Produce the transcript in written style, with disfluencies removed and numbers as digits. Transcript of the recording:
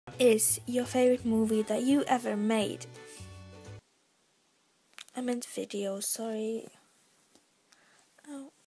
is your favorite movie that you ever made? I meant video, sorry. Oh.